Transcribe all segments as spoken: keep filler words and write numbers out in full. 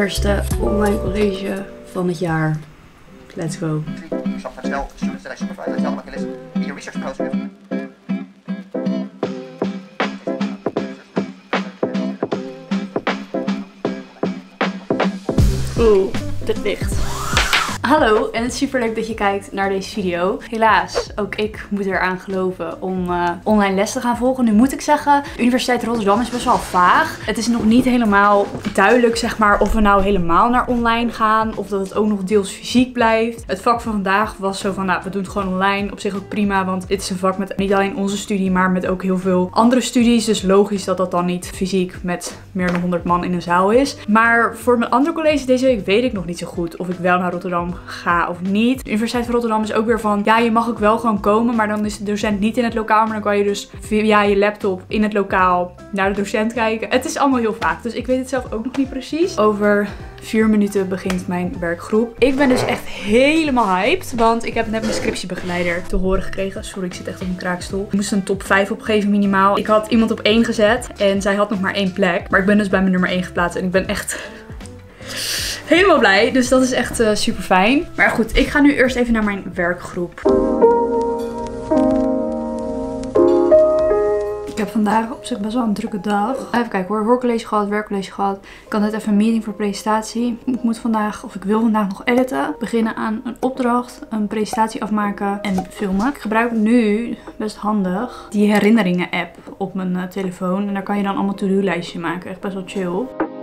Eerste online college van het jaar. Let's go. Oeh, dit licht. Hallo en het is super leuk dat je kijkt naar deze video. Helaas, ook ik moet eraan geloven om uh, online les te gaan volgen. Nu moet ik zeggen, de Universiteit Rotterdam is best wel vaag. Het is nog niet helemaal duidelijk, zeg maar, of we nou helemaal naar online gaan. Of dat het ook nog deels fysiek blijft. Het vak van vandaag was zo van, nou, we doen het gewoon online. Op zich ook prima, want dit is een vak met niet alleen onze studie, maar met ook heel veel andere studies. Dus logisch dat dat dan niet fysiek met meer dan honderd man in een zaal is. Maar voor mijn andere college deze week weet ik nog niet zo goed of ik wel naar Rotterdam ga of niet. De Universiteit van Rotterdam is ook weer van, ja, je mag ook wel gewoon komen, maar dan is de docent niet in het lokaal, maar dan kan je dus via je laptop in het lokaal naar de docent kijken. Het is allemaal heel vaak, dus ik weet het zelf ook nog niet precies. Over vier minuten begint mijn werkgroep. Ik ben dus echt helemaal hyped, want ik heb net mijn scriptiebegeleider te horen gekregen. Sorry, ik zit echt op een kraakstoel. Ik moest een top vijf opgeven minimaal. Ik had iemand op één gezet en zij had nog maar één plek, maar ik ben dus bij mijn nummer één geplaatst en ik ben echt helemaal blij, dus dat is echt uh, super fijn. Maar goed, ik ga nu eerst even naar mijn werkgroep. Ik heb vandaag op zich best wel een drukke dag. Even kijken hoor, hoorcollege gehad, werkcollege gehad. Ik had net even een meeting voor presentatie. Ik moet vandaag, of ik wil vandaag nog editen. Beginnen aan een opdracht, een presentatie afmaken en filmen. Ik gebruik nu, best handig, die herinneringen app op mijn uh, telefoon. En daar kan je dan allemaal to-do lijstje maken. Echt best wel chill.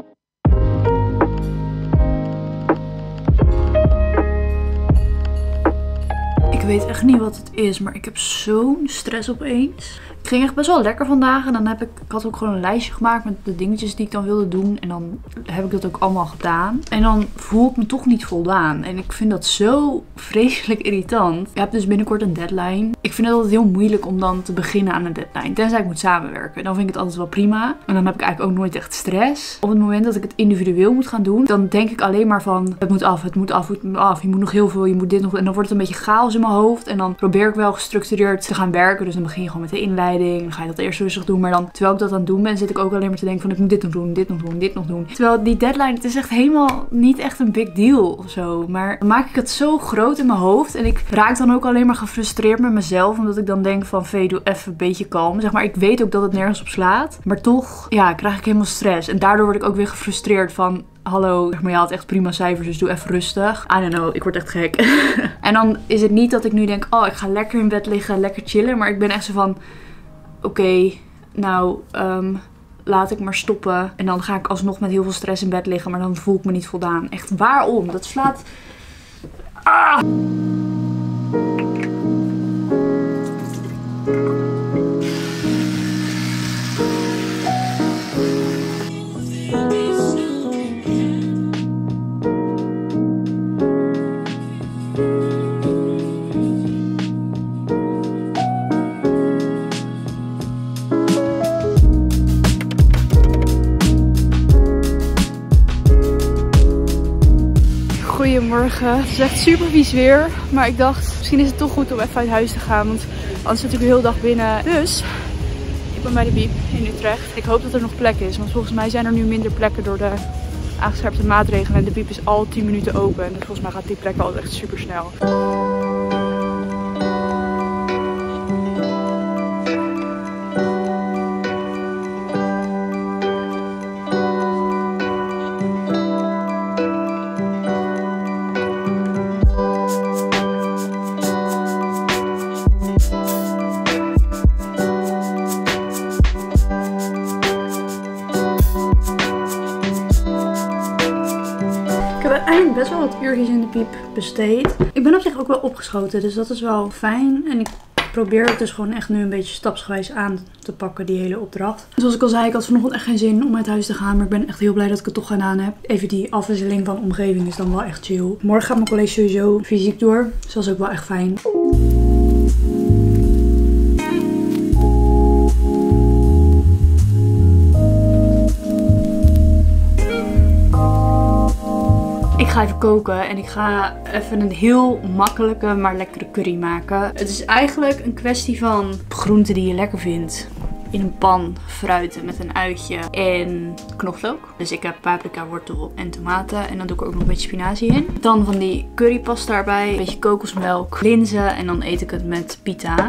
Ik weet echt niet wat het is, maar ik heb zo'n stress opeens. Het ging echt best wel lekker vandaag en dan heb ik, ik had ook gewoon een lijstje gemaakt met de dingetjes die ik dan wilde doen. En dan heb ik dat ook allemaal gedaan. En dan voel ik me toch niet voldaan. En ik vind dat zo vreselijk irritant. Je hebt dus binnenkort een deadline. Ik vind het altijd heel moeilijk om dan te beginnen aan een deadline. Tenzij ik moet samenwerken. Dan vind ik het altijd wel prima. En dan heb ik eigenlijk ook nooit echt stress. Op het moment dat ik het individueel moet gaan doen, dan denk ik alleen maar van, het moet af, het moet af, het moet af. Je moet nog heel veel, je moet dit nog. En dan wordt het een beetje chaos in mijn hoofd. En dan probeer ik wel gestructureerd te gaan werken. Dus dan begin je gewoon met de inleiding. Dan ga je dat eerst rustig doen. Maar dan, terwijl ik dat aan het doen ben, zit ik ook alleen maar te denken van, ik moet dit nog doen, dit nog doen, dit nog doen. Terwijl die deadline, het is echt helemaal niet echt een big deal of zo. Maar dan maak ik het zo groot in mijn hoofd. En ik raak dan ook alleen maar gefrustreerd met mezelf. Omdat ik dan denk van, Vee, doe even een beetje kalm. Zeg maar, ik weet ook dat het nergens op slaat. Maar toch, ja, krijg ik helemaal stress. En daardoor word ik ook weer gefrustreerd van, hallo, zeg maar, je had echt prima cijfers, dus doe even rustig. I don't know, ik word echt gek. En dan is het niet dat ik nu denk, oh, ik ga lekker in bed liggen, lekker chillen. Maar ik ben echt zo van, oké, okay, nou, um, laat ik maar stoppen. En dan ga ik alsnog met heel veel stress in bed liggen, maar dan voel ik me niet voldaan. Echt, waarom? Dat slaat... Ah! Goedemorgen. Het is echt super vies weer. Maar ik dacht, misschien is het toch goed om even uit huis te gaan. Want anders zit ik de hele dag binnen. Dus, ik ben bij de Biep in Utrecht. Ik hoop dat er nog plek is. Want volgens mij zijn er nu minder plekken door de aangescherpte maatregelen. En de Biep is al tien minuten open. Dus volgens mij gaat die plek altijd echt super snel. Best wel wat uurtjes in de Biep besteed. Ik ben op zich ook wel opgeschoten, dus dat is wel fijn. En ik probeer het dus gewoon echt nu een beetje stapsgewijs aan te pakken, die hele opdracht. Zoals ik al zei, ik had vanochtend echt geen zin om uit huis te gaan, maar ik ben echt heel blij dat ik het toch gedaan heb. Even die afwisseling van omgeving is dan wel echt chill. Morgen gaat mijn college sowieso fysiek door, dus dat is ook wel echt fijn. Ik ga even koken en ik ga even een heel makkelijke, maar lekkere curry maken. Het is eigenlijk een kwestie van groenten die je lekker vindt. in een pan fruiten met een uitje en knoflook. Dus ik heb paprika, wortel en tomaten. En dan doe ik er ook nog een beetje spinazie in. Dan van die currypasta erbij. Een beetje kokosmelk, linzen. En dan eet ik het met pita.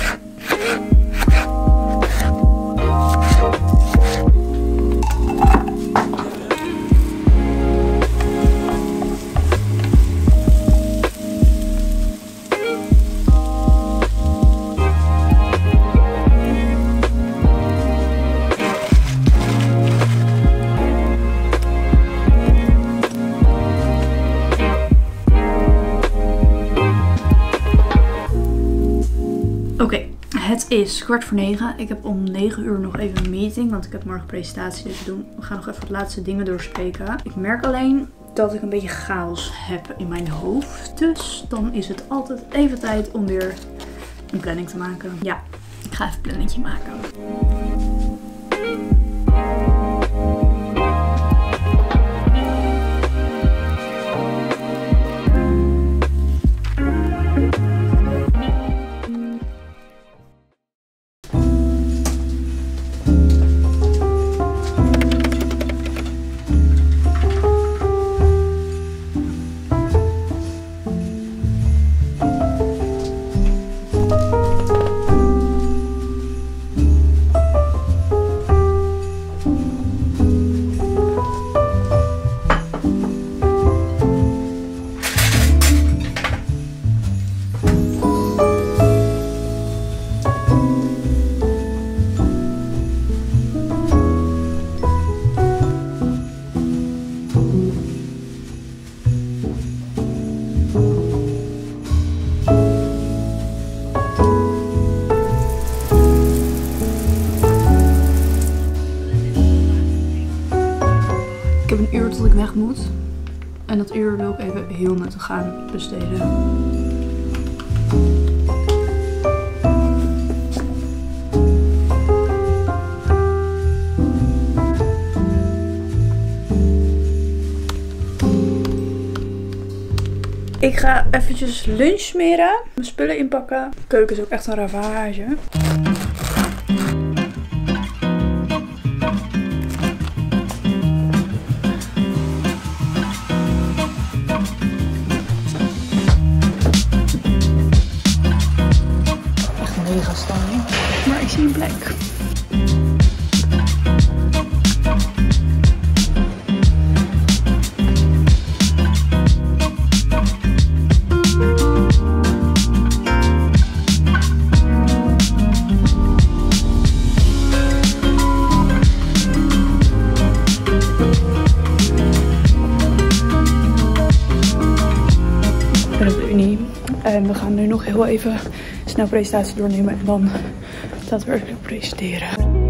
Oké, okay, het is kwart voor negen. Ik heb om negen uur nog even een meeting, want ik heb morgen presentatie dus we doen. We gaan nog even wat laatste dingen doorspreken. Ik merk alleen dat ik een beetje chaos heb in mijn hoofd. Dus dan is het altijd even tijd om weer een planning te maken. Ja, ik ga even een planningje maken. Ik heb een uur tot ik weg moet. En dat uur wil ik even heel nuttig gaan besteden. Ik ga eventjes lunch smeren. Mijn spullen inpakken. De keuken is ook echt een ravage. Maar ik zie een plek. Ik ben op de Unie en we gaan nu nog heel even snel presentatie doornemen en dan daadwerkelijk presenteren.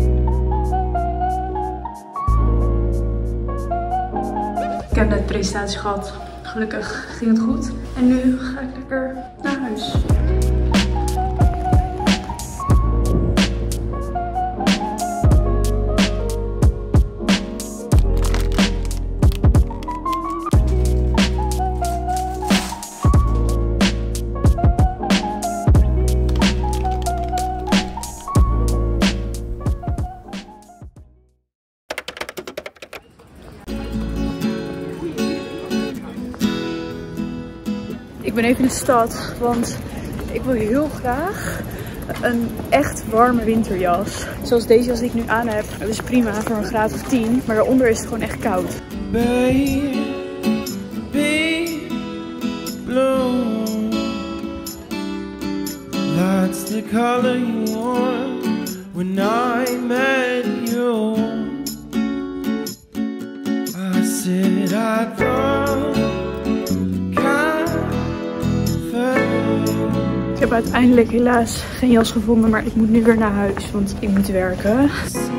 Ik heb net presentatie gehad. Gelukkig ging het goed. En nu ga ik lekker naar huis. Ik ben even in de stad, want ik wil heel graag een echt warme winterjas. Zoals deze jas die ik nu aan heb. Dat is prima voor een graad of tien, maar daaronder is het gewoon echt koud. Baby, blue. That's the color you wore when I met you. I said I thought. Ik heb uiteindelijk helaas geen jas gevonden, maar ik moet nu weer naar huis, want ik moet werken.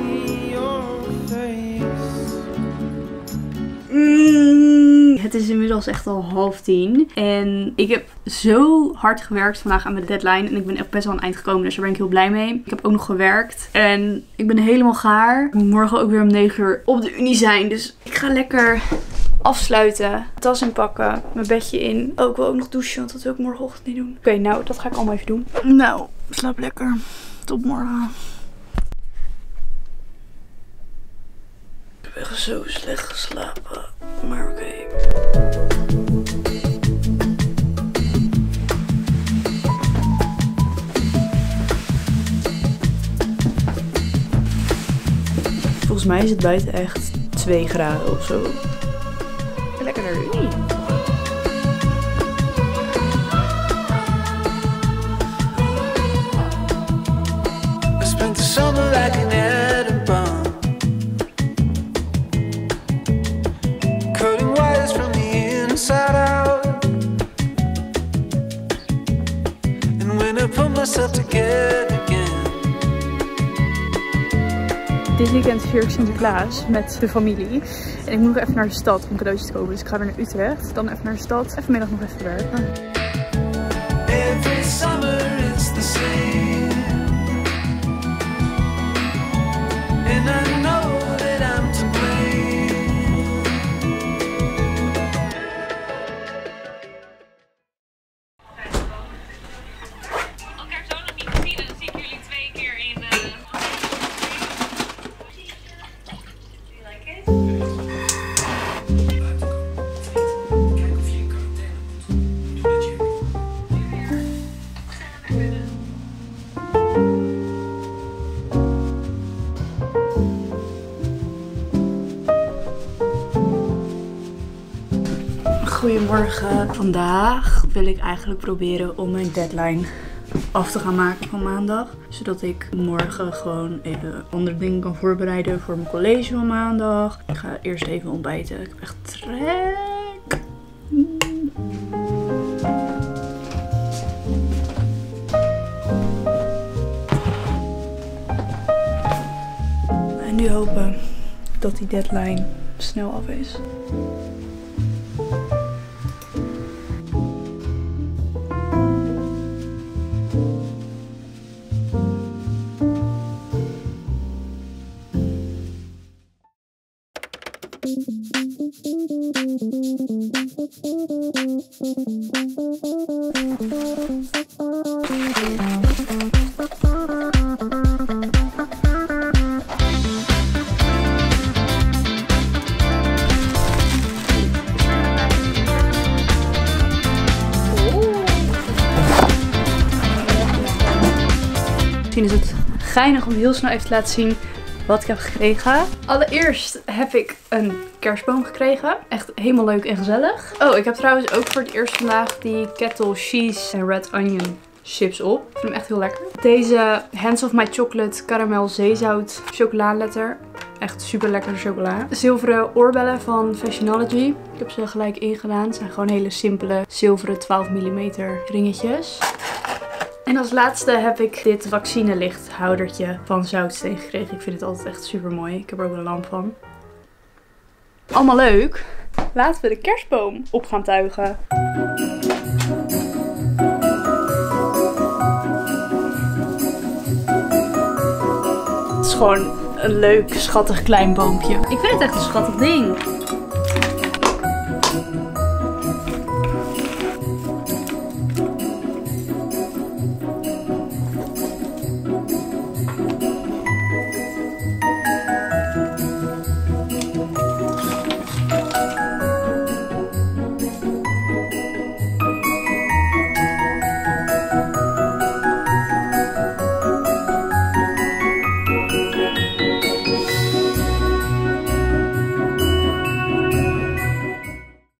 Mm, het is inmiddels echt al half tien. En ik heb zo hard gewerkt vandaag aan mijn deadline. En ik ben echt best wel aan het eind gekomen, dus daar ben ik heel blij mee. Ik heb ook nog gewerkt. En ik ben helemaal gaar. Ik moet morgen ook weer om negen uur op de Unie zijn. Dus ik ga lekker afsluiten, tas inpakken, mijn bedje in. Oh, ik wil ook nog douchen, want dat wil ik morgenochtend niet doen. Oké, okay, nou, dat ga ik allemaal even doen. Nou, slaap lekker. Tot morgen. echt zo slecht geslapen. Maar oké. Okay. Volgens mij is het buiten echt twee graden of zo. Lekkerder. Nee. Dit weekend vier ik Sinterklaas met de familie. En ik moet nog even naar de stad om cadeautjes te kopen. Dus ik ga weer naar Utrecht. Dan even naar de stad. En vanmiddag nog even werken. Every summer it's the same. And I know that I'm to blame. Elkaar zo nog niet gezien. Dan zie ik jullie twee keer in... Uh... Goedemorgen. Vandaag wil ik eigenlijk proberen om mijn deadline af te gaan maken van maandag. Zodat ik morgen gewoon even andere dingen kan voorbereiden voor mijn college van maandag. Ik ga eerst even ontbijten. Ik heb echt trek. En nu hopen dat die deadline snel af is. Misschien is het geinig om heel snel even te laten zien wat ik heb gekregen. Allereerst heb ik een kerstboom gekregen. Echt helemaal leuk en gezellig. Oh, ik heb trouwens ook voor het eerst vandaag die kettle cheese en red onion chips op. Ik vind hem echt heel lekker. Deze Hands of My Chocolate caramel zeezout chocoladeletter. Echt super lekkere chocola. Zilveren oorbellen van Fashionology. Ik heb ze gelijk ingedaan. Het zijn gewoon hele simpele zilveren twaalf millimeter ringetjes. En als laatste heb ik dit vaccinelichthoudertje van Zoutsteen gekregen. Ik vind het altijd echt super mooi. Ik heb er ook een lamp van. Allemaal leuk. Laten we de kerstboom op gaan tuigen. Het is gewoon een leuk, schattig klein boompje. Ik vind het echt een schattig ding.